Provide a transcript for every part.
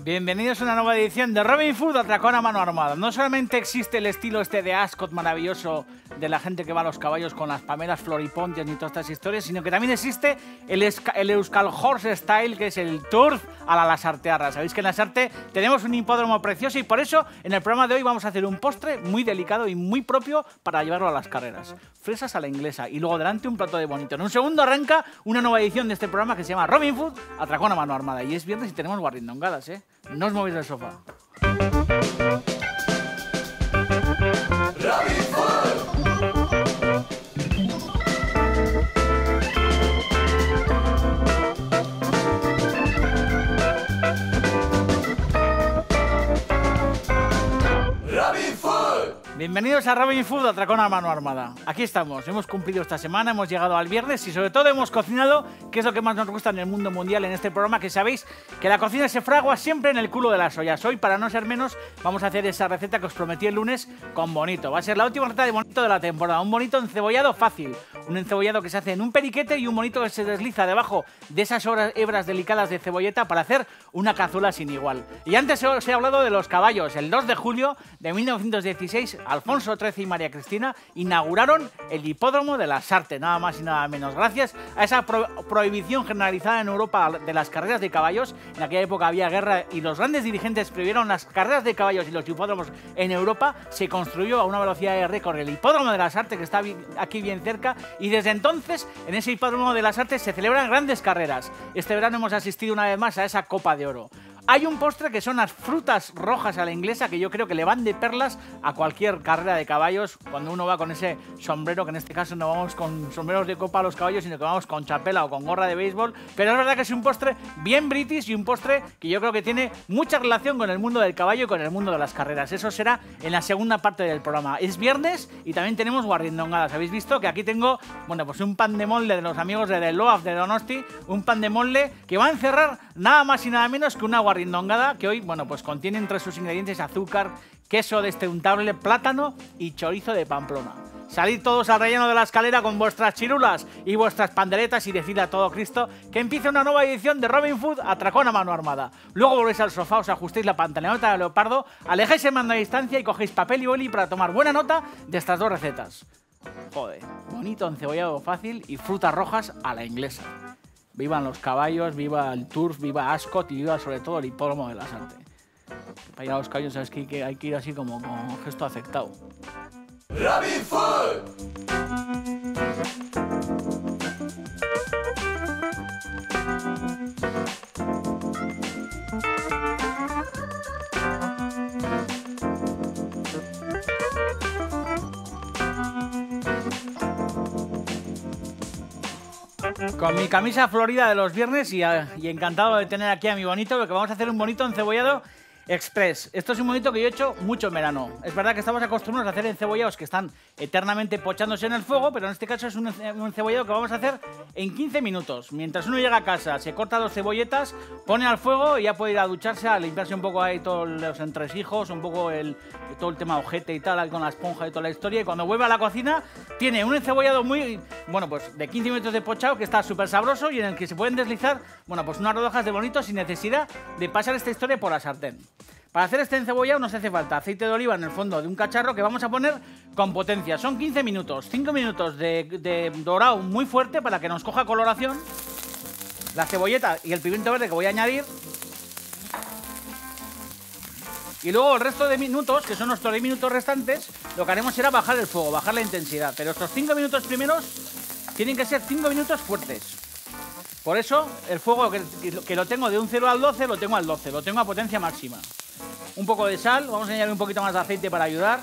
Bienvenidos a una nueva edición de Robin Hood, Atracón a mano armada. No solamente existe el estilo este de Ascot maravilloso de la gente que va a los caballos con las pamelas floripontias y todas estas historias, sino que también existe el Euskal Horse Style, que es el turf a la Lasartearra. Sabéis que en Lasarte tenemos un hipódromo precioso y por eso en el programa de hoy vamos a hacer un postre muy delicado y muy propio para llevarlo a las carreras. Fresas a la inglesa y luego delante un plato de bonito. En un segundo arranca una nueva edición de este programa que se llama Robin Hood, Atracón a mano armada. Y es viernes y tenemos guarrindongadas, ¿eh? No os movéis del sofá. Robin Hood. Bienvenidos a Robin Hood, Atracón a mano armada. Aquí estamos, hemos cumplido esta semana, hemos llegado al viernes y sobre todo hemos cocinado, que es lo que más nos gusta en el mundo mundial en este programa, que sabéis que la cocina se fragua siempre en el culo de las ollas. Hoy, para no ser menos, vamos a hacer esa receta que os prometí el lunes con bonito. Va a ser la última receta de bonito de la temporada, un bonito encebollado fácil, un encebollado que se hace en un periquete y un bonito que se desliza debajo de esas hebras delicadas de cebolleta para hacer una cazuela sin igual. Y antes os he hablado de los caballos. El 2 de julio de 1916, Alfonso XIII y María Cristina inauguraron el hipódromo de Lasarte, nada más y nada menos. Gracias a esa prohibición generalizada en Europa de las carreras de caballos, en aquella época había guerra y los grandes dirigentes prohibieron las carreras de caballos y los hipódromos en Europa, se construyó a una velocidad de récord el hipódromo de Lasarte, que está aquí bien cerca, y desde entonces en ese hipódromo de Lasarte se celebran grandes carreras. Este verano hemos asistido una vez más a esa Copa de Oro. Hay un postre que son las frutas rojas a la inglesa que yo creo que le van de perlas a cualquier carrera de caballos cuando uno va con ese sombrero, que en este caso no vamos con sombreros de copa a los caballos, sino que vamos con chapela o con gorra de béisbol. Pero es verdad que es un postre bien british y un postre que yo creo que tiene mucha relación con el mundo del caballo y con el mundo de las carreras. Eso será en la segunda parte del programa. Es viernes y también tenemos guarrindongadas. Habéis visto que aquí tengo, bueno, pues un pan de molde de los amigos de The Loaf de Donosti, un pan de molde que va a encerrar nada más y nada menos que una guarrindongada que hoy, bueno, pues contiene entre sus ingredientes azúcar, queso destruntable, plátano y chorizo de Pamplona. Salid todos al relleno de la escalera con vuestras chirulas y vuestras panderetas y decid a todo Cristo que empieza una nueva edición de Robin Hood, Atracón a mano armada. Luego volvéis al sofá, os ajustéis la pantaloneta de leopardo, alejáis el mando a distancia y cogéis papel y boli para tomar buena nota de estas dos recetas. Joder, bonito encebollado fácil y frutas rojas a la inglesa. Vivan los caballos, viva el turf, viva Ascot y viva sobre todo el hipódromo de Lasarte. Para ir a los caballos sabes que hay que ir así como con gesto aceptado. Robin Hood. Con mi camisa florida de los viernes y encantado de tener aquí a mi bonito, porque vamos a hacer un bonito encebollado express. Esto es un bonito que yo he hecho mucho en verano. Es verdad que estamos acostumbrados a hacer encebollados que están eternamente pochándose en el fuego, pero en este caso es un encebollado que vamos a hacer en 15 minutos. Mientras uno llega a casa, se corta dos cebolletas, pone al fuego y ya puede ir a ducharse, a limpiarse un poco ahí todos los entresijos, un poco todo el tema ojete y tal, ahí con la esponja y toda la historia. Y cuando vuelve a la cocina, tiene un encebollado muy, bueno, pues de 15 minutos de pochado que está súper sabroso y en el que se pueden deslizar, bueno, pues unas rodajas de bonito sin necesidad de pasar esta historia por la sartén. Para hacer este encebollado nos hace falta aceite de oliva en el fondo de un cacharro que vamos a poner con potencia. Son 15 minutos, 5 minutos de dorado muy fuerte para que nos coja coloración. La cebolleta y el pimiento verde que voy a añadir. Y luego el resto de minutos, que son nuestros 10 minutos restantes, lo que haremos será bajar el fuego, bajar la intensidad. Pero estos 5 minutos primeros tienen que ser 5 minutos fuertes. Por eso el fuego que lo tengo de un 0 al 12, lo tengo al 12, lo tengo a potencia máxima. Un poco de sal, vamos a añadir un poquito más de aceite para ayudar.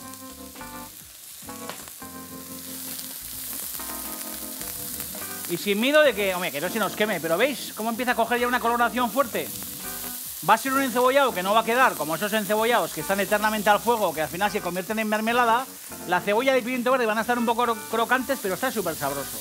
Y sin miedo de que, hombre, que no se nos queme, pero ¿veis cómo empieza a coger ya una coloración fuerte? Va a ser un encebollado que no va a quedar como esos encebollados que están eternamente al fuego, que al final se convierten en mermelada. La cebolla y el pimiento verde van a estar un poco crocantes, pero está súper sabroso.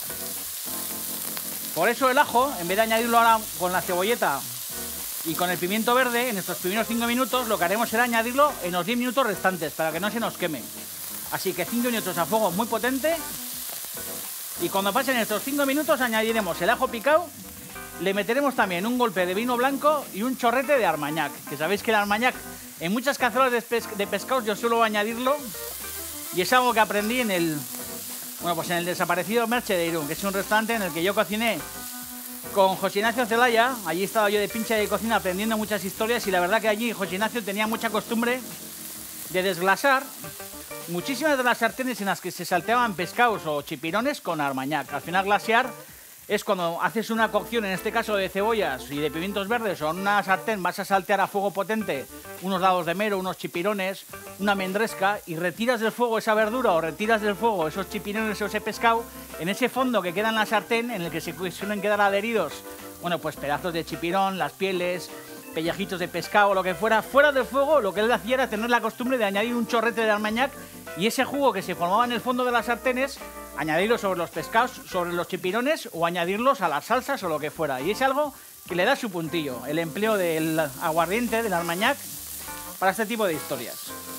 Por eso el ajo, en vez de añadirlo ahora con la cebolleta y con el pimiento verde, en estos primeros 5 minutos, lo que haremos será añadirlo en los 10 minutos restantes, para que no se nos queme. Así que 5 minutos a fuego muy potente. Y cuando pasen estos 5 minutos añadiremos el ajo picado, le meteremos también un golpe de vino blanco y un chorrete de Armagnac, que sabéis que el Armagnac en muchas cazuelas de pescados yo suelo añadirlo, y es algo que aprendí en el desaparecido Merche de Irún, que es un restaurante en el que yo cociné con José Ignacio Zelaya. Allí estaba yo de pincha de cocina aprendiendo muchas historias, y la verdad que allí José Ignacio tenía mucha costumbre de desglasar muchísimas de las sartenes en las que se salteaban pescados o chipirones con Armagnac. Al final glasear es cuando haces una cocción, en este caso de cebollas y de pimientos verdes, o en una sartén vas a saltear a fuego potente unos dados de mero, unos chipirones, una mendresca, y retiras del fuego esa verdura o retiras del fuego esos chipirones o ese pescado. En ese fondo que queda en la sartén, en el que se suelen quedar adheridos, bueno, pues pedazos de chipirón, las pieles, pellejitos de pescado, lo que fuera, fuera del fuego, lo que él hacía era tener la costumbre de añadir un chorrete de Armagnac, y ese jugo que se formaba en el fondo de las sartenes, añadirlo sobre los pescados, sobre los chipirones, o añadirlos a las salsas o lo que fuera. Y es algo que le da su puntillo, el empleo del aguardiente, del Armagnac, para este tipo de historias.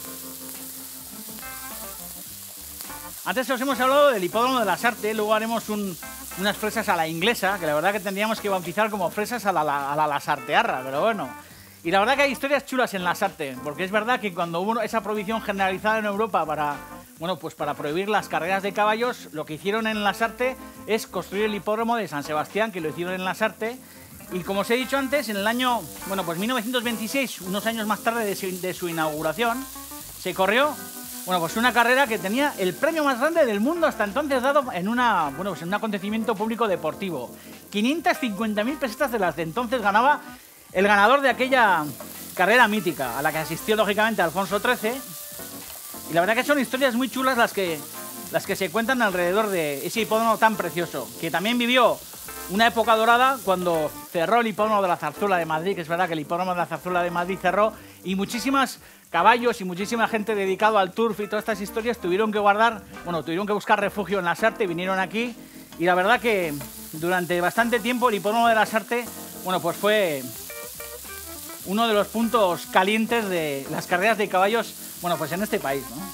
Antes os hemos hablado del hipódromo de Lasarte, luego haremos unas fresas a la inglesa, que la verdad que tendríamos que bautizar como fresas a la lasartearra, pero bueno. Y la verdad que hay historias chulas en Lasarte, porque es verdad que cuando hubo esa prohibición generalizada en Europa para prohibir las carreras de caballos, lo que hicieron en Lasarte es construir el hipódromo de San Sebastián, que lo hicieron en Lasarte. Y como os he dicho antes, en el año 1926, unos años más tarde de su inauguración, se corrió una carrera que tenía el premio más grande del mundo hasta entonces dado en un acontecimiento público deportivo. 550.000 pesetas de las de entonces ganaba el ganador de aquella carrera mítica, a la que asistió lógicamente Alfonso XIII. Y la verdad que son historias muy chulas las que se cuentan alrededor de ese hipódromo tan precioso, que también vivió una época dorada cuando cerró el hipódromo de la Zarzuela de Madrid, que es verdad que el hipódromo de la Zarzuela de Madrid cerró, y muchísimas caballos y muchísima gente dedicada al turf y todas estas historias tuvieron que buscar refugio en Lasarte, vinieron aquí, y la verdad que durante bastante tiempo el hipódromo de Lasarte, fue uno de los puntos calientes de las carreras de caballos, en este país, ¿no?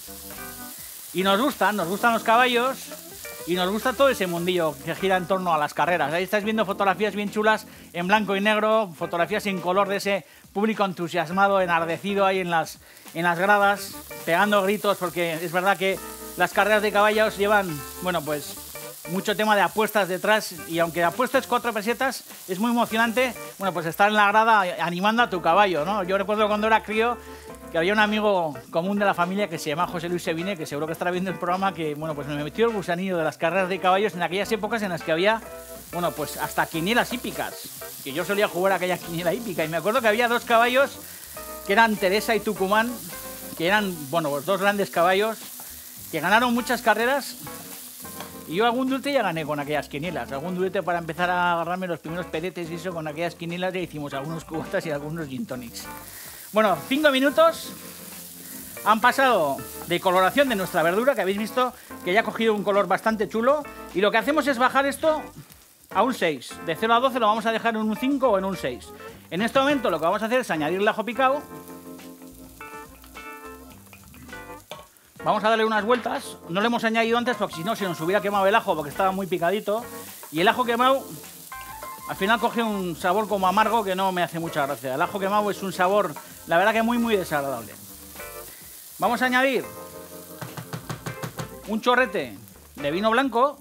Y nos gustan los caballos, y nos gusta todo ese mundillo que gira en torno a las carreras. Ahí estáis viendo fotografías bien chulas en blanco y negro, fotografías en color de ese público entusiasmado, enardecido ahí en las gradas, pegando gritos, porque es verdad que las carreras de caballos llevan, mucho tema de apuestas detrás, y aunque apuestes 4 pesetas, es muy emocionante, estar en la grada animando a tu caballo, ¿no? Yo recuerdo cuando era crío que había un amigo común de la familia que se llama José Luis Sevine, que seguro que estará viendo el programa, que, me metió el gusanillo de las carreras de caballos en aquellas épocas en las que había, hasta quinielas hípicas, que yo solía jugar a aquella quiniela hípica, y me acuerdo que había 2 caballos, que eran Teresa y Tucumán, que eran, los 2 grandes caballos, que ganaron muchas carreras. Y yo algún dulce ya gané con aquellas quinielas. Algún dulce para empezar a agarrarme los primeros pedetes y eso con aquellas quinielas. Ya hicimos algunos cubatas y algunos gin tonics. 5 minutos han pasado de coloración de nuestra verdura, que habéis visto que ya ha cogido un color bastante chulo. Y lo que hacemos es bajar esto a un 6. De 0 a 12 lo vamos a dejar en un 5 o en un 6. En este momento lo que vamos a hacer es añadir el ajo picado. Vamos a darle unas vueltas. No lo hemos añadido antes porque si no se nos hubiera quemado el ajo, porque estaba muy picadito. Y el ajo quemado al final coge un sabor como amargo que no me hace mucha gracia. El ajo quemado es un sabor, la verdad que muy muy desagradable. Vamos a añadir un chorrete de vino blanco.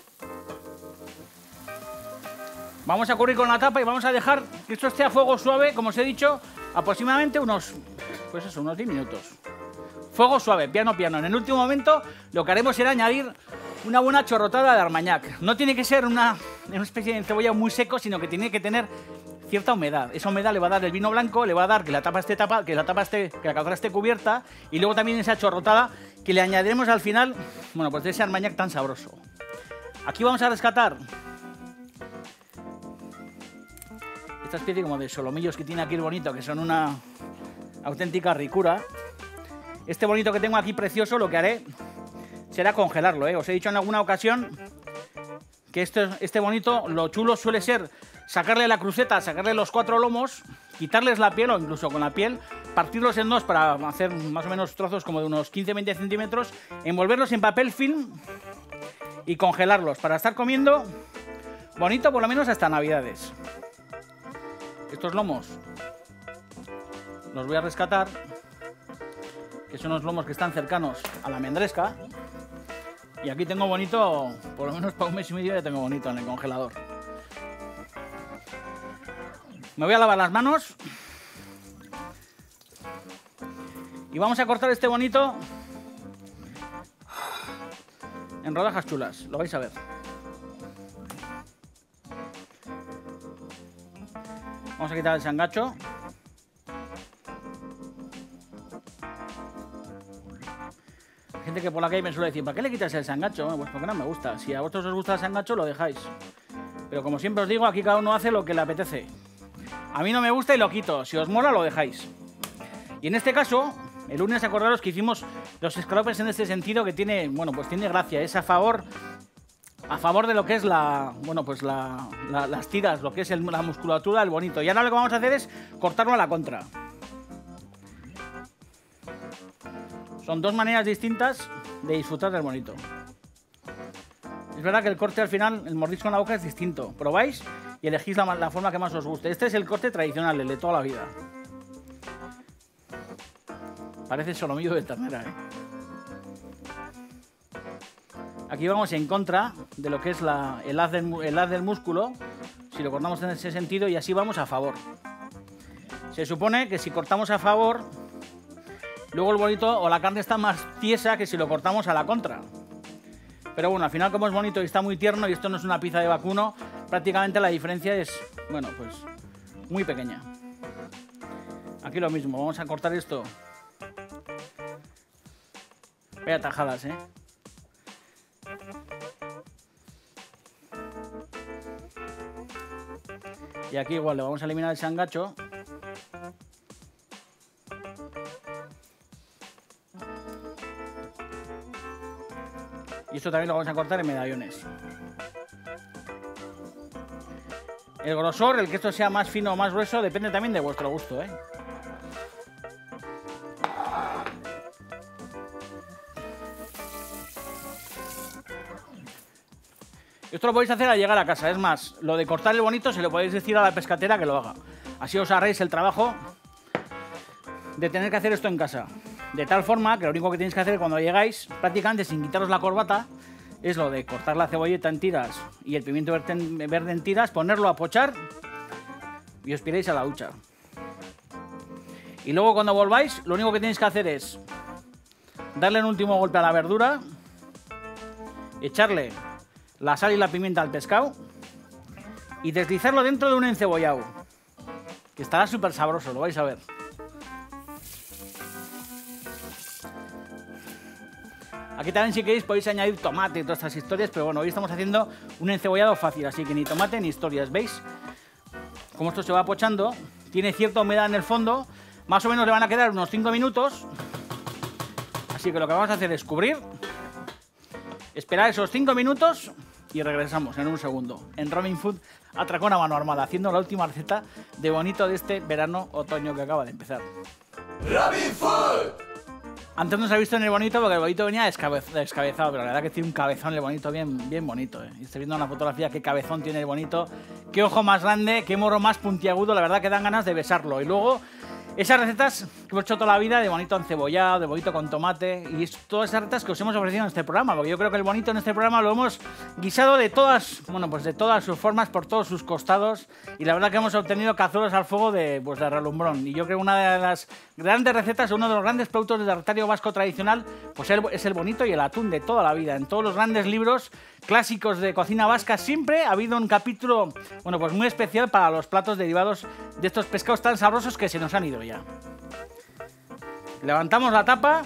Vamos a cubrir con la tapa y vamos a dejar que esto esté a fuego suave, como os he dicho, aproximadamente unos 10 minutos. Fuego suave, piano piano. En el último momento lo que haremos será añadir una buena chorrotada de Armagnac. No tiene que ser una especie de cebolla muy seco, sino que tiene que tener cierta humedad. Esa humedad le va a dar el vino blanco, le va a dar que la cazuela esté cubierta, y luego también esa chorrotada que le añadiremos al final, de ese Armagnac tan sabroso. Aquí vamos a rescatar esta especie como de solomillos que tiene aquí el bonito, que son una auténtica ricura. Este bonito que tengo aquí precioso, lo que haré será congelarlo, ¿eh? Os he dicho en alguna ocasión que este bonito, lo chulo suele ser sacarle la cruceta, sacarle los 4 lomos, quitarles la piel, o incluso con la piel, partirlos en 2 para hacer más o menos trozos como de unos 15-20 centímetros, envolverlos en papel film y congelarlos para estar comiendo Bonito por lo menos hasta Navidades. Estos lomos los voy a rescatar, que son unos lomos que están cercanos a la almendresca. Y aquí tengo bonito, por lo menos para un mes y medio ya tengo bonito en el congelador. Me voy a lavar las manos. Y vamos a cortar este bonito en rodajas chulas, lo vais a ver. Vamos a quitar el sangacho. Hay gente que por la calle me suele decir, ¿para qué le quitas el sangacho? Bueno, pues porque no me gusta. Si a vosotros os gusta el sangacho, lo dejáis. Pero como siempre os digo, aquí cada uno hace lo que le apetece. A mí no me gusta y lo quito. Si os mola, lo dejáis. Y en este caso, el lunes acordaros que hicimos los escalopes en este sentido que tiene, bueno, pues tiene gracia. Es a favor de lo que es la, bueno, pues las tiras, lo que es la musculatura del bonito. Y ahora lo que vamos a hacer es cortarlo a la contra. Son dos maneras distintas de disfrutar del bonito. Es verdad que el corte al final, el mordisco en la boca es distinto. Probáis y elegís la forma que más os guste. Este es el corte tradicional, el de toda la vida. Parece solomillo de ternera, ¿eh? Aquí vamos en contra de lo que es el haz del músculo, si lo cortamos en ese sentido, y así vamos a favor. Se supone que si cortamos a favor, luego el bonito o la carne está más tiesa que si lo cortamos a la contra. Pero bueno, al final como es bonito y está muy tierno y esto no es una pieza de vacuno, prácticamente la diferencia es, bueno, pues muy pequeña. Aquí lo mismo, vamos a cortar esto. Vaya tajadas, ¿eh? Y aquí igual le vamos a eliminar el sangacho. Y esto también lo vamos a cortar en medallones. El grosor, el que esto sea más fino o más grueso, depende también de vuestro gusto, ¿eh? Esto lo podéis hacer al llegar a casa. Es más, lo de cortar el bonito se lo podéis decir a la pescatera que lo haga. Así os ahorréis el trabajo de tener que hacer esto en casa. De tal forma que lo único que tenéis que hacer cuando llegáis, prácticamente sin quitaros la corbata, es lo de cortar la cebolleta en tiras y el pimiento verde en tiras, ponerlo a pochar y os piréis a la ducha. Y luego cuando volváis, lo único que tenéis que hacer es darle un último golpe a la verdura, echarle la sal y la pimienta al pescado y deslizarlo dentro de un encebollado, que estará súper sabroso, lo vais a ver. Aquí también si queréis podéis añadir tomate y todas estas historias, pero bueno, hoy estamos haciendo un encebollado fácil, así que ni tomate ni historias, ¿veis? Como esto se va pochando, tiene cierta humedad en el fondo, más o menos le van a quedar unos 5 minutos, así que lo que vamos a hacer es cubrir, esperar esos 5 minutos y regresamos en un segundo. En Robin Food, atracón a mano armada, haciendo la última receta de bonito de este verano-otoño que acaba de empezar. Robin Food. Antes no se ha visto en el bonito porque el bonito venía descabezado, pero la verdad que tiene un cabezón el bonito bien bonito, ¿eh? Y estoy viendo una fotografía, qué cabezón tiene el bonito, qué ojo más grande, qué morro más puntiagudo, la verdad que dan ganas de besarlo. Y luego esas recetas que hemos hecho toda la vida de bonito encebollado, de bonito con tomate, y todas esas recetas que os hemos ofrecido en este programa, porque yo creo que el bonito en este programa lo hemos guisado de todas, bueno, pues de todas sus formas, por todos sus costados, y la verdad que hemos obtenido cazuelas al fuego de relumbrón. Y yo creo que una de las grandes recetas, uno de los grandes productos del recetario vasco tradicional, pues es el bonito y el atún de toda la vida. En todos los grandes libros clásicos de cocina vasca siempre ha habido un capítulo, bueno, pues muy especial para los platos derivados de estos pescados tan sabrosos que se nos han ido ya. Levantamos la tapa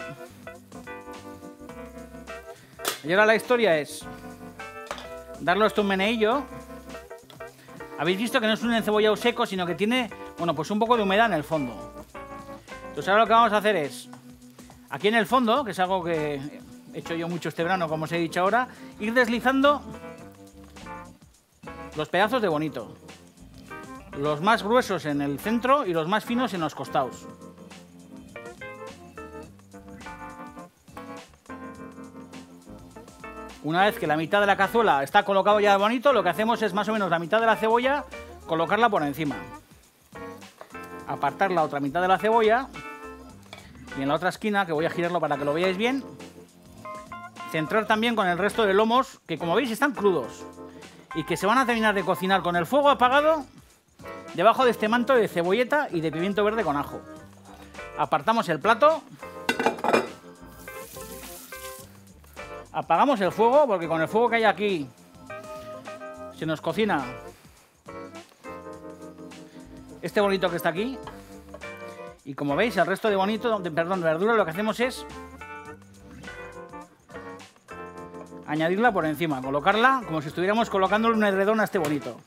y ahora la historia es darle esto un meneillo. Habéis visto que no es un encebollado seco, sino que tiene, bueno, pues un poco de humedad en el fondo. Entonces ahora lo que vamos a hacer es, aquí en el fondo, que es algo que he hecho yo mucho este verano, como os he dicho ahora, ir deslizando los pedazos de bonito. Los más gruesos en el centro y los más finos en los costados. Una vez que la mitad de la cazuela está colocado ya bonito, lo que hacemos es más o menos la mitad de la cebolla, colocarla por encima. Apartar la otra mitad de la cebolla y en la otra esquina, que voy a girarlo para que lo veáis bien, centrar también con el resto de lomos, que como veis están crudos y que se van a terminar de cocinar con el fuego apagado debajo de este manto de cebolleta y de pimiento verde con ajo. Apartamos el plato. Apagamos el fuego porque con el fuego que hay aquí se nos cocina este bonito que está aquí. Y como veis, el resto de verdura lo que hacemos es añadirla por encima, colocarla como si estuviéramos colocándole un edredón a este bonito.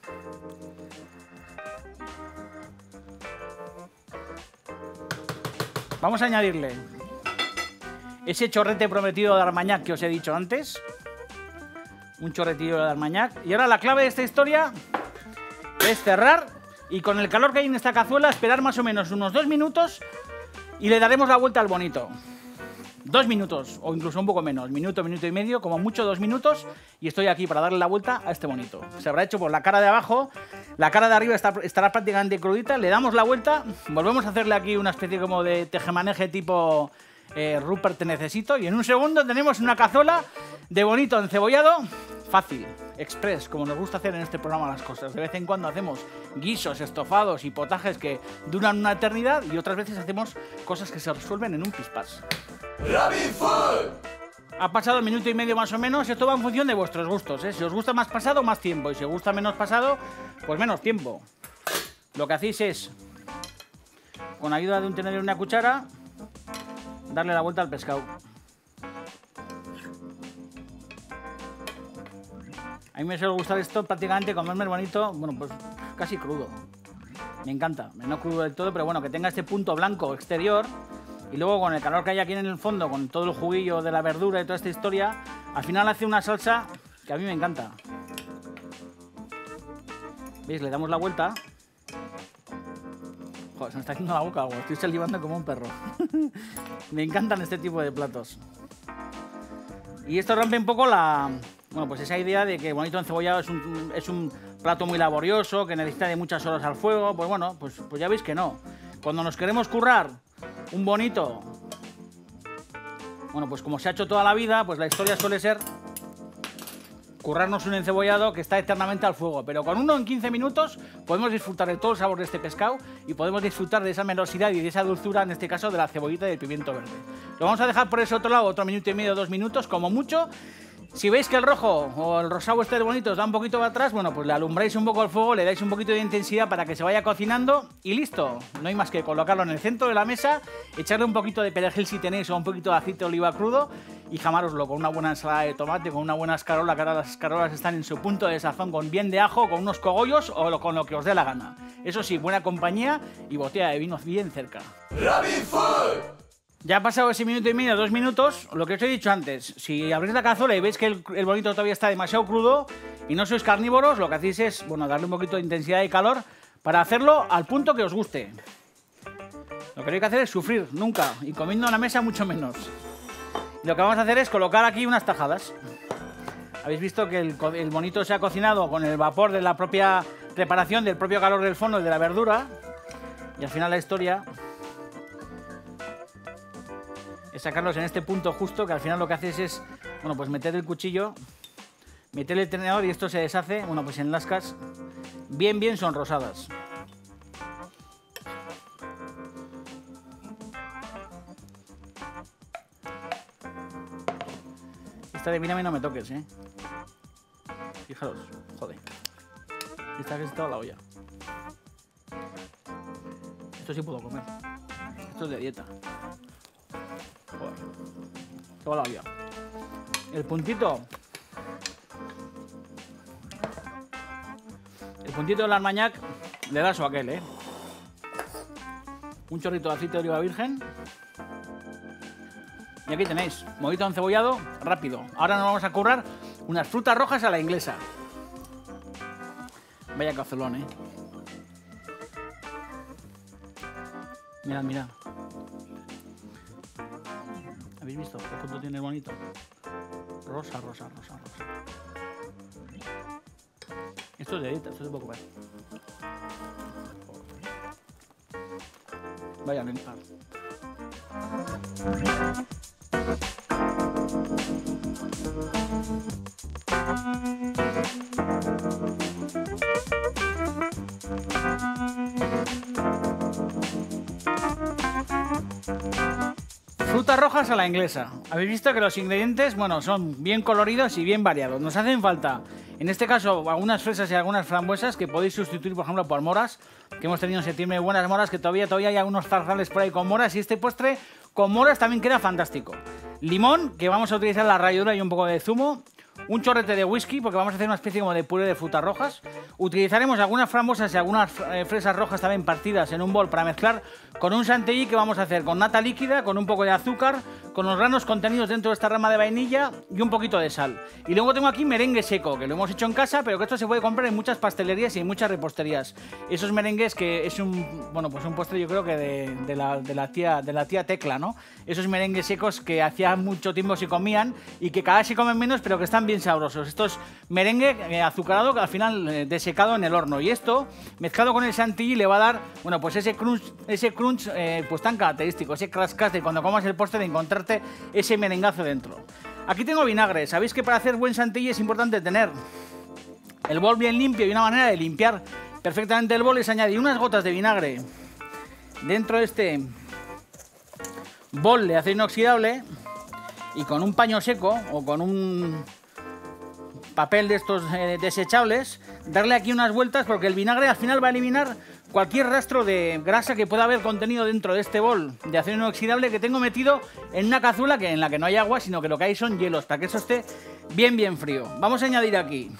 Vamos a añadirle ese chorrete prometido de Armagnac que os he dicho antes. Un chorretillo de Armagnac. Y ahora la clave de esta historia es cerrar y con el calor que hay en esta cazuela esperar más o menos unos 2 minutos y le daremos la vuelta al bonito. 2 minutos o incluso un poco menos, minuto, minuto y medio, como mucho 2 minutos, y estoy aquí para darle la vuelta a este bonito. Se habrá hecho por la cara de abajo, la cara de arriba estará prácticamente crudita, le damos la vuelta, volvemos a hacerle aquí una especie como de tejemaneje tipo Rupert te necesito, y en un segundo tenemos una cazuela de bonito encebollado, fácil, express, como nos gusta hacer en este programa las cosas. De vez en cuando hacemos guisos, estofados y potajes que duran una eternidad, y otras veces hacemos cosas que se resuelven en un pispás. RabbitFood. Ha pasado 1 minuto y medio más o menos. Esto va en función de vuestros gustos, ¿eh? Si os gusta más pasado, más tiempo. Y si os gusta menos pasado, pues menos tiempo. Lo que hacéis es, con ayuda de un tenedor y una cuchara, darle la vuelta al pescado. A mí me suele gustar esto prácticamente comerme el bonito, bueno, pues casi crudo. Me encanta, no crudo del todo, pero bueno, que tenga este punto blanco exterior. Y luego con el calor que hay aquí en el fondo, con todo el juguillo de la verdura y toda esta historia, al final hace una salsa que a mí me encanta. ¿Veis? Le damos la vuelta. Joder, se me está haciendo la boca agua, estoy salivando como un perro. Me encantan este tipo de platos. Y esto rompe un poco pues esa idea de que bonito encebollado es un plato muy laborioso, que necesita de muchas horas al fuego. Pues bueno, pues ya veis que no. Cuando nos queremos currar un bonito, bueno, pues como se ha hecho toda la vida, pues la historia suele ser currarnos un encebollado que está eternamente al fuego, pero con uno en 15 minutos podemos disfrutar de todo el sabor de este pescado y podemos disfrutar de esa melosidad y de esa dulzura, en este caso de la cebollita y del pimiento verde. Lo vamos a dejar por ese otro lado otro minuto y medio, 2 minutos, como mucho. Si veis que el rojo o el rosado este bonito os da un poquito para atrás, bueno, pues le alumbráis un poco el fuego, le dais un poquito de intensidad para que se vaya cocinando y listo. No hay más que colocarlo en el centro de la mesa, echarle un poquito de perejil si tenéis o un poquito de aceite de oliva crudo y jamároslo con una buena ensalada de tomate, con una buena escarola, que ahora las escarolas están en su punto de sazón, con bien de ajo, con unos cogollos o con lo que os dé la gana. Eso sí, buena compañía y botella de vino bien cerca. RabbitFood. Ya ha pasado ese minuto y medio, 2 minutos, lo que os he dicho antes. Si abrís la cazuela y veis que el bonito todavía está demasiado crudo y no sois carnívoros, lo que hacéis es, bueno, darle un poquito de intensidad y calor para hacerlo al punto que os guste. Lo que no hay que hacer es sufrir, nunca, y comiendo en la mesa mucho menos. Y lo que vamos a hacer es colocar aquí unas tajadas. Habéis visto que el bonito se ha cocinado con el vapor de la propia preparación, del propio calor del fondo y de la verdura. Y al final la historia es sacarlos en este punto justo, que al final lo que haces es, bueno, pues meter el cuchillo, meter el tenedor y esto se deshace, bueno, pues en lascas bien sonrosadas. Esta de mírame no me toques, ¿eh? Fijaros, joder. Esta que está la olla. Esto sí puedo comer. Esto es de dieta. Joder. Toda la olla. El puntito del Armagnac le da su aquel, ¿eh? Un chorrito de aceite de oliva virgen. Y aquí tenéis, bonito encebollado, rápido. Ahora nos vamos a currar unas frutas rojas a la inglesa. Vaya cazelón, ¿eh? Mirad, mirad. ¿Habéis visto qué punto tiene el bonito? Rosa, rosa, rosa, rosa. Esto es de edita, esto se puede comer. Vaya lenta. Frutas rojas a la inglesa. Habéis visto que los ingredientes, bueno, son bien coloridos y bien variados. Nos hacen falta, en este caso, algunas fresas y algunas frambuesas que podéis sustituir, por ejemplo, por moras, que hemos tenido en septiembre buenas moras, que todavía hay algunos zarzales por ahí con moras, y este postre con moras también queda fantástico. Limón, que vamos a utilizar la ralladura y un poco de zumo. Un chorrete de whisky, porque vamos a hacer una especie como de puré de frutas rojas. Utilizaremos algunas frambuesas y algunas fresas rojas también partidas en un bol para mezclar con un chantilly que vamos a hacer con nata líquida, con un poco de azúcar, con los granos contenidos dentro de esta rama de vainilla y un poquito de sal. Y luego tengo aquí merengue seco, que lo hemos hecho en casa, pero que esto se puede comprar en muchas pastelerías y en muchas reposterías. Esos merengues que es un postre, yo creo que de la tía Tecla, ¿no? Esos merengues secos que hacía mucho tiempo se comían y que cada vez se comen menos, pero que están bien sabrosos. Esto es merengue azucarado que al final desecado en el horno. Y esto, mezclado con el chantilly, le va a dar, bueno, pues ese crunch pues tan característico, ese crascas de cuando comas el postre de encontrarte ese merengazo dentro. Aquí tengo vinagre. Sabéis que para hacer buen chantilly es importante tener el bol bien limpio, y una manera de limpiar perfectamente el bol es añadir unas gotas de vinagre dentro de este bol de acero inoxidable y con un paño seco o con un papel de estos desechables, darle aquí unas vueltas, porque el vinagre al final va a eliminar cualquier rastro de grasa que pueda haber contenido dentro de este bol de acero inoxidable que tengo metido en una cazuela en la que no hay agua, sino que lo que hay son hielos, para que eso esté bien frío. Vamos a añadir aquí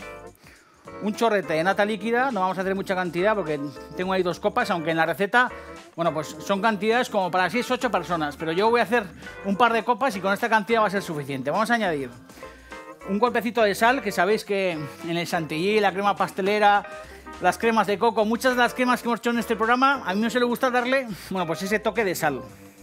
un chorrete de nata líquida. No vamos a hacer mucha cantidad porque tengo ahí 2 copas, aunque en la receta, bueno, pues son cantidades como para 6 o 8 personas, pero yo voy a hacer un par de copas y con esta cantidad va a ser suficiente. Vamos a añadir un golpecito de sal, que sabéis que en el chantilly, la crema pastelera, las cremas de coco, muchas de las cremas que hemos hecho en este programa, a mí me suele gustar darle, bueno, pues ese toque de sal.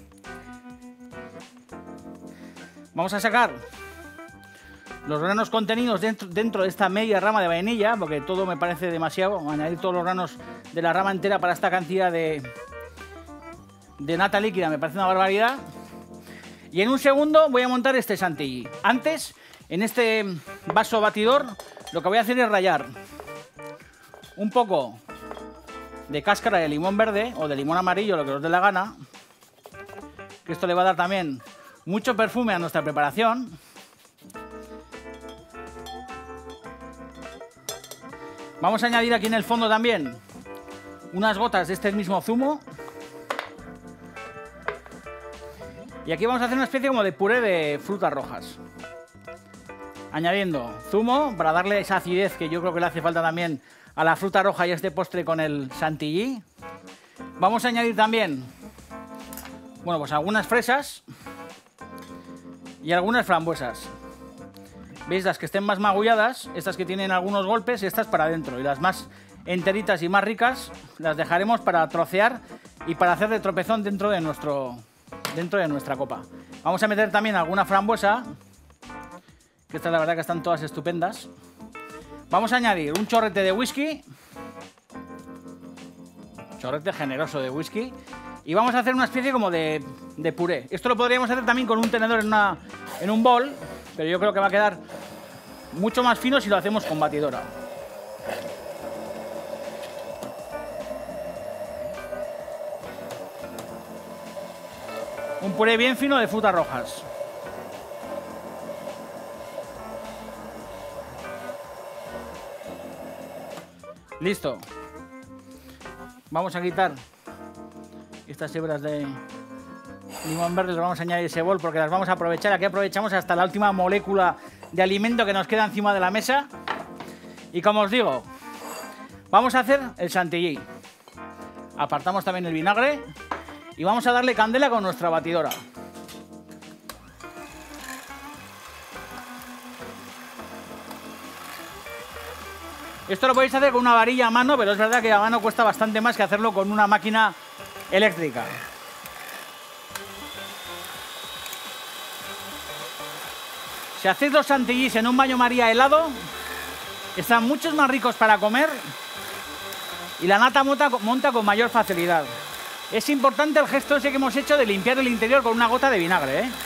Vamos a sacar los granos contenidos dentro de esta media rama de vainilla, porque todo me parece demasiado. Añadir todos los granos de la rama entera para esta cantidad de nata líquida me parece una barbaridad. Y en un segundo voy a montar este chantilly. Antes, en este vaso batidor, lo que voy a hacer es rallar un poco de cáscara de limón verde o de limón amarillo, lo que os dé la gana, que esto le va a dar también mucho perfume a nuestra preparación. Vamos a añadir aquí en el fondo también unas gotas de este mismo zumo. Y aquí vamos a hacer una especie como de puré de frutas rojas, añadiendo zumo para darle esa acidez que yo creo que le hace falta también a la fruta roja y a este postre con el chantilly. Vamos a añadir también, bueno, pues algunas fresas y algunas frambuesas. ¿Veis? Las que estén más magulladas, estas que tienen algunos golpes, estas para adentro. Y las más enteritas y más ricas las dejaremos para trocear y para hacer de tropezón dentro de nuestra copa. Vamos a meter también alguna frambuesa, que estas la verdad que están todas estupendas. Vamos a añadir un chorrete de whisky, chorrete generoso de whisky, y vamos a hacer una especie como de puré. Esto lo podríamos hacer también con un tenedor en un bol, pero yo creo que va a quedar mucho más fino si lo hacemos con batidora. Un puré bien fino de frutas rojas. Listo. Vamos a quitar estas hebras de limón verde, las vamos a añadir a ese bol porque las vamos a aprovechar. Aquí aprovechamos hasta la última molécula de alimento que nos queda encima de la mesa. Y como os digo, vamos a hacer el chantilly. Apartamos también el vinagre y vamos a darle candela con nuestra batidora. Esto lo podéis hacer con una varilla a mano, pero es verdad que a mano cuesta bastante más que hacerlo con una máquina eléctrica. Si hacéis los chantilly's en un baño María helado, Están muchos más ricos para comer y la nata monta con mayor facilidad. Es importante el gesto ese que hemos hecho de limpiar el interior con una gota de vinagre, ¿eh?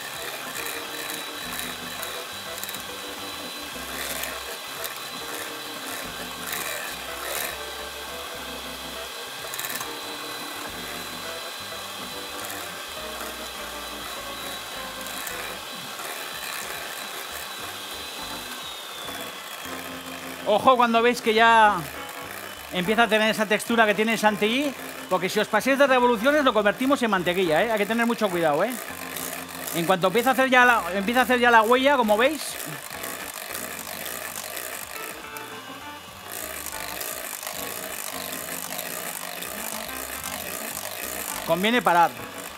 Ojo cuando veis que ya empieza a tener esa textura que tiene el chantilly, porque si os paséis de revoluciones lo convertimos en mantequilla, ¿eh? Hay que tener mucho cuidado, ¿eh? En cuanto empieza a hacer ya la huella, como veis, conviene parar.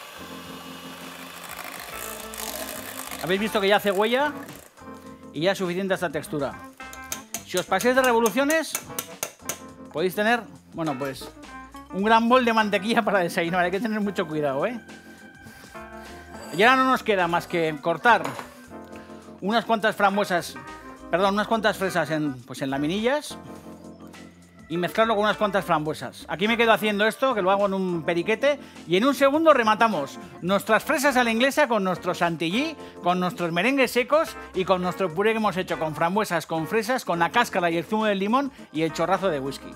Habéis visto que ya hace huella y ya es suficiente esta textura. Si os paséis de revoluciones, podéis tener, bueno, pues un gran bol de mantequilla para desayunar. Hay que tener mucho cuidado, ¿eh? Y ahora no nos queda más que cortar unas cuantas fresas en laminillas y mezclarlo con unas cuantas frambuesas. Aquí me quedo haciendo esto, que lo hago en un periquete, y en un segundo rematamos nuestras fresas a la inglesa con nuestro chantilly, con nuestros merengues secos y con nuestro puré que hemos hecho con frambuesas, con fresas, con la cáscara y el zumo del limón y el chorrazo de whisky.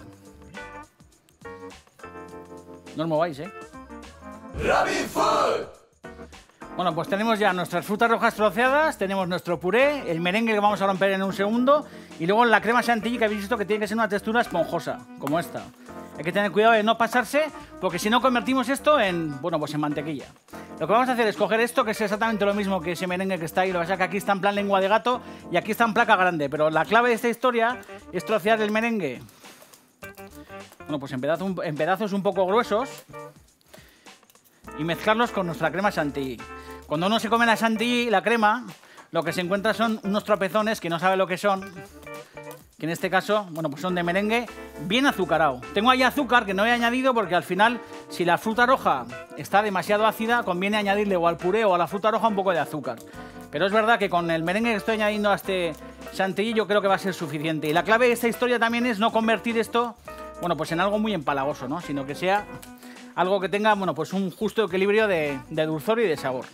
No os mováis, ¿eh? Rabbit Food. Bueno, pues tenemos ya nuestras frutas rojas troceadas, tenemos nuestro puré, el merengue que vamos a romper en un segundo y luego la crema chantilly que habéis visto que tiene que ser una textura esponjosa, como esta. Hay que tener cuidado de no pasarse porque si no convertimos esto en, bueno, pues en mantequilla. Lo que vamos a hacer es coger esto, que es exactamente lo mismo que ese merengue que está ahí, lo que pasa es que aquí está en plan lengua de gato y aquí está en placa grande, pero la clave de esta historia es trocear el merengue, bueno, pues en pedazos un poco gruesos y mezclarlos con nuestra crema chantilly. Cuando uno se come la chantilly, la crema, lo que se encuentra son unos tropezones que no sabe lo que son, que en este caso, bueno, pues son de merengue bien azucarado. Tengo ahí azúcar que no he añadido porque al final, si la fruta roja está demasiado ácida, conviene añadirle o al puré o a la fruta roja un poco de azúcar. Pero es verdad que con el merengue que estoy añadiendo a este chantilly yo creo que va a ser suficiente. Y la clave de esta historia también es no convertir esto, bueno, pues en algo muy empalagoso, ¿no? Sino que sea algo que tenga, bueno, pues un justo equilibrio de dulzor y de sabor.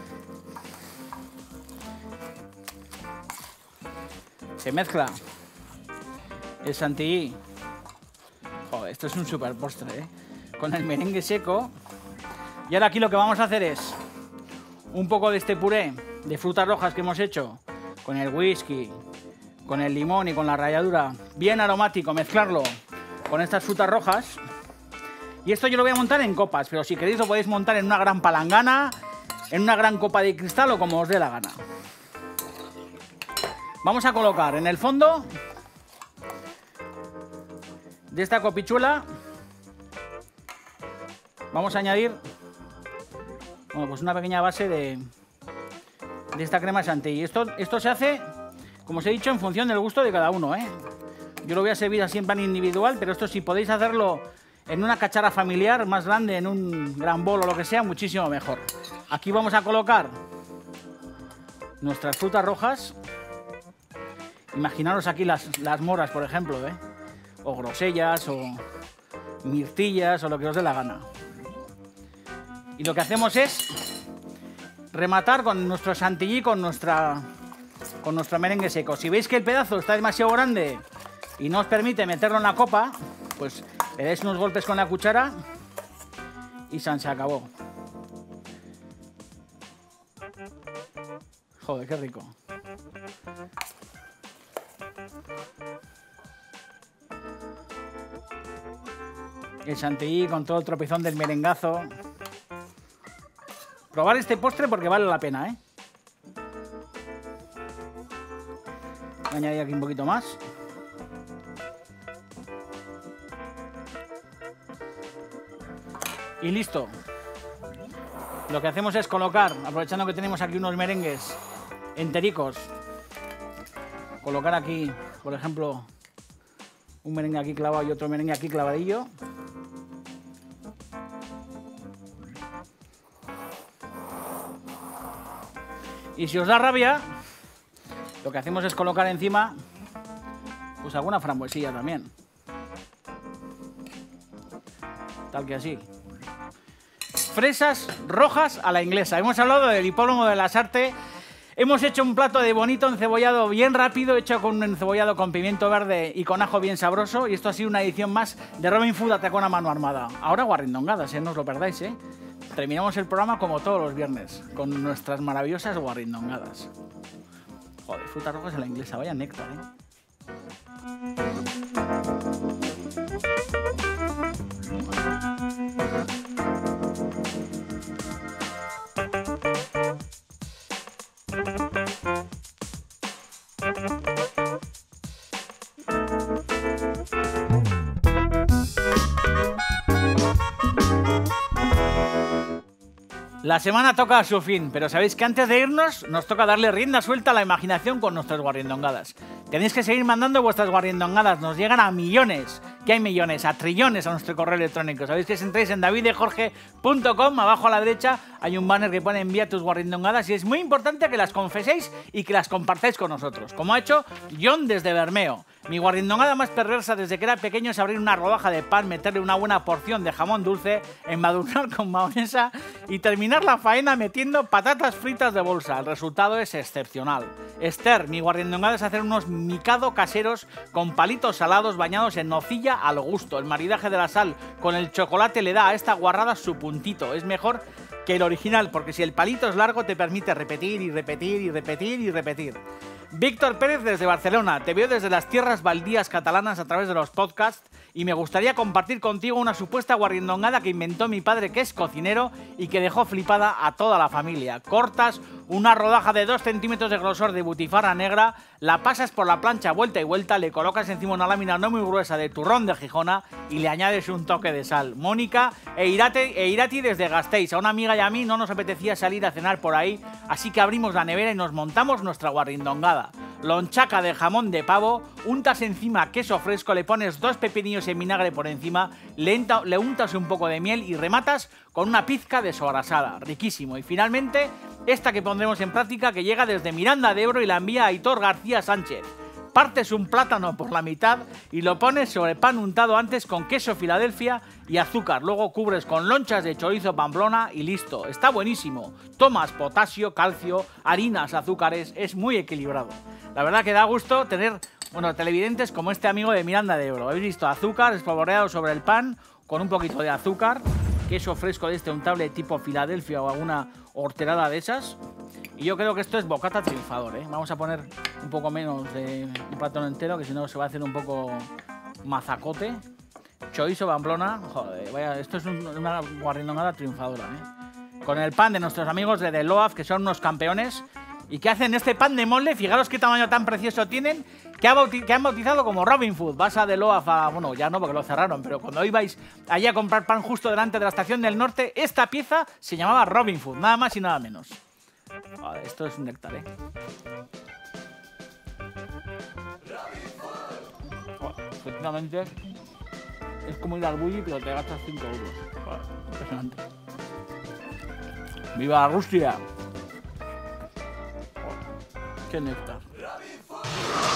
Se mezcla el chantilly. Joder, esto es un super postre, ¿eh? Con el merengue seco. Y ahora aquí lo que vamos a hacer es un poco de este puré de frutas rojas que hemos hecho con el whisky, con el limón y con la ralladura, bien aromático, mezclarlo con estas frutas rojas. Y esto yo lo voy a montar en copas, pero si queréis lo podéis montar en una gran palangana, en una gran copa de cristal o como os dé la gana. Vamos a colocar en el fondo de esta copichuela, vamos a añadir, bueno, pues una pequeña base de esta crema chantilly. Esto se hace, como os he dicho, en función del gusto de cada uno, ¿eh? Yo lo voy a servir así en plan individual, pero esto si podéis hacerlo en una cachara familiar más grande, en un gran bol o lo que sea, muchísimo mejor. Aquí vamos a colocar nuestras frutas rojas. Imaginaros aquí las moras, por ejemplo, ¿eh? O grosellas, o mirtillas, o lo que os dé la gana. Y lo que hacemos es rematar con nuestro chantilly, con nuestro merengue seco. Si veis que el pedazo está demasiado grande y no os permite meterlo en la copa, pues le dais unos golpes con la cuchara y se acabó. Joder, qué rico. El chantilly con todo el tropezón del merengazo. Probar este postre porque vale la pena, ¿eh? Voy a añadir aquí un poquito más. Y listo. Lo que hacemos es colocar, aprovechando que tenemos aquí unos merengues entericos, colocar aquí, por ejemplo, un merengue aquí clavado y otro merengue aquí clavadillo. Y si os da rabia, lo que hacemos es colocar encima Pues alguna frambuesilla también. Tal que así. Fresas rojas a la inglesa. Hemos hablado del hipódromo de Lasarte. Hemos hecho un plato de bonito encebollado bien rápido, hecho con un encebollado con pimiento verde y con ajo bien sabroso. Y esto ha sido una edición más de Robin Food Atracón a mano armada. Ahora guarrindongadas, no os lo perdáis, Terminamos el programa como todos los viernes, con nuestras maravillosas guarrindongadas. Joder, frutas rojas a la inglesa, vaya néctar, La semana toca a su fin, pero sabéis que antes de irnos nos toca darle rienda suelta a la imaginación con nuestras guarrindongadas. Tenéis que seguir mandando vuestras guarrindongadas, nos llegan a millones, que hay millones, a trillones a nuestro correo electrónico. Sabéis que si entráis en davidejorge.com, abajo a la derecha hay un banner que pone envía tus guarrindongadas y es muy importante que las confeséis y que las compartáis con nosotros, como ha hecho John desde Bermeo. Mi guarrindongada más perversa desde que era pequeño es abrir una rodaja de pan, meterle una buena porción de jamón dulce, embadurnar con mayonesa y terminar la faena metiendo patatas fritas de bolsa. El resultado es excepcional. Esther, mi guarrindongada es hacer unos micado caseros con palitos salados bañados en nocilla al gusto. El maridaje de la sal con el chocolate le da a esta guarrada su puntito. Es mejor que el original, porque si el palito es largo te permite repetir y repetir y repetir y repetir. Víctor Pérez desde Barcelona, te veo desde las tierras baldías catalanas a través de los podcasts y me gustaría compartir contigo una supuesta guarrindongada que inventó mi padre, que es cocinero y que dejó flipada a toda la familia. Cortas una rodaja de 2 centímetros de grosor de butifarra negra, la pasas por la plancha vuelta y vuelta, le colocas encima una lámina no muy gruesa de turrón de Gijona y le añades un toque de sal. Mónica e Irati desde Gasteiz. A una amiga y a mí no nos apetecía salir a cenar por ahí, así que abrimos la nevera y nos montamos nuestra guarrindongada. Lonchaca de jamón de pavo, untas encima queso fresco, le pones 2 pepinillos en vinagre por encima, le untas un poco de miel y rematas con una pizca de sobrasada. Riquísimo. Y finalmente, esta que pondremos en práctica, que llega desde Miranda de Ebro y la envía a Aitor García Sánchez. Partes un plátano por la mitad y lo pones sobre pan untado antes con queso Filadelfia y azúcar. Luego cubres con lonchas de chorizo Pamplona y listo. Está buenísimo. Tomas potasio, calcio, harinas, azúcares. Es muy equilibrado. La verdad que da gusto tener, televidentes como este amigo de Miranda de Ebro. Habéis visto azúcar espolvoreado sobre el pan con un poquito de azúcar, queso fresco de este untable tipo Filadelfia o alguna horterada de esas. Y yo creo que esto es bocata triunfador, Vamos a poner un poco menos de un platón entero, que si no se va a hacer un poco mazacote. Chorizo Pamplona, joder, vaya, esto es una guarrindongada triunfadora, Con el pan de nuestros amigos de The Loaf, que son unos campeones, y que hacen este pan de molde, fijaros qué tamaño tan precioso tienen, que han bautizado como Robin Food. Vas a The Loaf bueno, ya no porque lo cerraron, pero cuando ibais allí a comprar pan justo delante de la estación del norte, esta pieza se llamaba Robin Food, nada más y nada menos. Joder, esto es un néctar, Efectivamente, es como ir al bully, pero te gastas 5 euros. Joder, impresionante. ¡Viva Rusia! ¡Qué néctar!